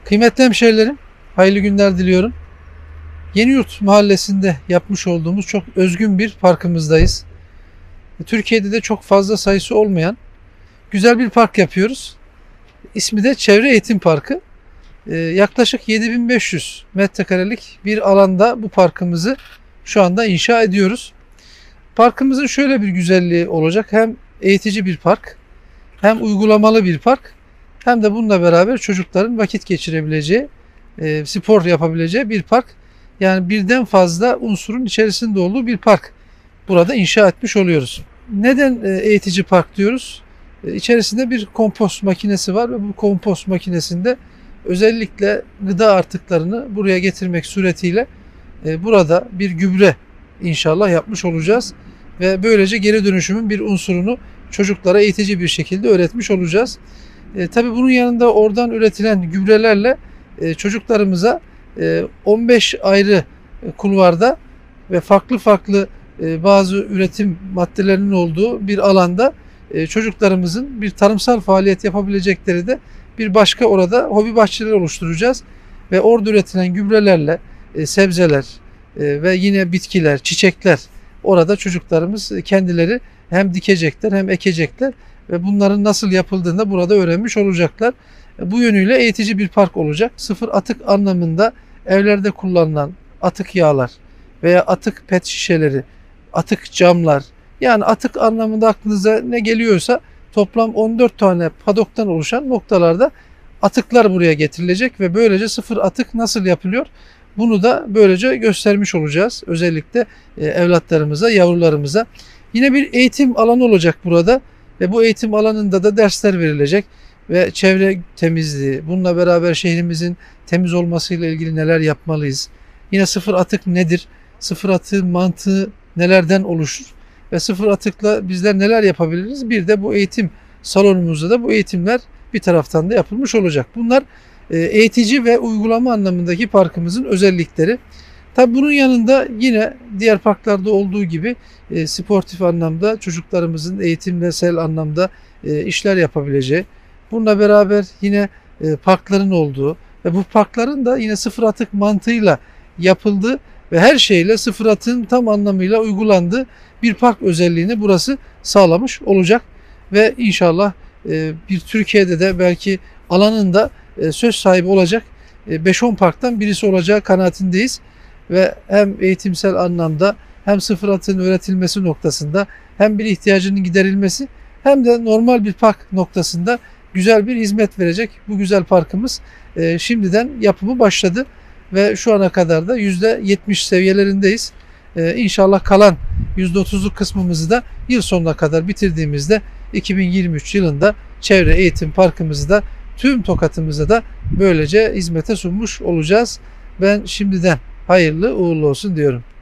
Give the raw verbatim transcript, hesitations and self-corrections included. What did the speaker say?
Kıymetli hemşehrilerim, hayırlı günler diliyorum. Yeniyurt Mahallesi'nde yapmış olduğumuz çok özgün bir parkımızdayız. Türkiye'de de çok fazla sayısı olmayan güzel bir park yapıyoruz. İsmi de Çevre Eğitim Parkı. Ee, yaklaşık yedi bin beş yüz metrekarelik bir alanda bu parkımızı şu anda inşa ediyoruz. Parkımızın şöyle bir güzelliği olacak. Hem eğitici bir park, hem uygulamalı bir park, hem de bununla beraber çocukların vakit geçirebileceği, e, spor yapabileceği bir park. Yani birden fazla unsurun içerisinde olduğu bir park burada inşa etmiş oluyoruz. Neden e, eğitici park diyoruz? E, içerisinde bir kompost makinesi var ve bu kompost makinesinde özellikle gıda artıklarını buraya getirmek suretiyle e, burada bir gübre inşallah yapmış olacağız. Ve böylece geri dönüşümün bir unsurunu çocuklara eğitici bir şekilde öğretmiş olacağız. E, tabii bunun yanında oradan üretilen gübrelerle e, çocuklarımıza e, on beş ayrı kulvarda ve farklı farklı e, bazı üretim maddelerinin olduğu bir alanda e, çocuklarımızın bir tarımsal faaliyet yapabilecekleri de bir başka orada hobi bahçeleri oluşturacağız. Ve orada üretilen gübrelerle e, sebzeler e, ve yine bitkiler, çiçekler orada çocuklarımız kendileri hem dikecekler hem ekecekler ve bunların nasıl yapıldığını da burada öğrenmiş olacaklar. Bu yönüyle eğitici bir park olacak. Sıfır atık anlamında evlerde kullanılan atık yağlar veya atık pet şişeleri, atık camlar, yani atık anlamında aklınıza ne geliyorsa toplam on dört tane padoktan oluşan noktalarda atıklar buraya getirilecek ve böylece sıfır atık nasıl yapılıyor? Bunu da böylece göstermiş olacağız. Özellikle evlatlarımıza, yavrularımıza. Yine bir eğitim alanı olacak burada ve bu eğitim alanında da dersler verilecek ve çevre temizliği, bununla beraber şehrimizin temiz olmasıyla ilgili neler yapmalıyız? Yine sıfır atık nedir? Sıfır atığın mantığı nelerden oluşur? Ve sıfır atıkla bizler neler yapabiliriz? Bir de bu eğitim salonumuzda da bu eğitimler bir taraftan da yapılmış olacak. Bunlar eğitici ve uygulama anlamındaki parkımızın özellikleri. Tabi bunun yanında yine diğer parklarda olduğu gibi e, sportif anlamda çocuklarımızın eğitimsel anlamda e, işler yapabileceği, bununla beraber yine e, parkların olduğu ve bu parkların da yine sıfır atık mantığıyla yapıldığı ve her şeyle sıfır atığın tam anlamıyla uygulandığı bir park özelliğini burası sağlamış olacak. Ve inşallah e, bir Türkiye'de de belki alanında e, söz sahibi olacak e, beş on parktan birisi olacağı kanaatindeyiz. Ve hem eğitimsel anlamda hem sıfır atığın öğretilmesi noktasında hem bir ihtiyacının giderilmesi hem de normal bir park noktasında güzel bir hizmet verecek bu güzel parkımız e, şimdiden yapımı başladı ve şu ana kadar da yüzde yetmiş seviyelerindeyiz. E, İnşallah kalan yüzde otuzluk kısmımızı da yıl sonuna kadar bitirdiğimizde iki bin yirmi üç yılında çevre eğitim parkımızı da tüm Tokat'ımıza da böylece hizmete sunmuş olacağız. Ben şimdiden hayırlı uğurlu olsun diyorum.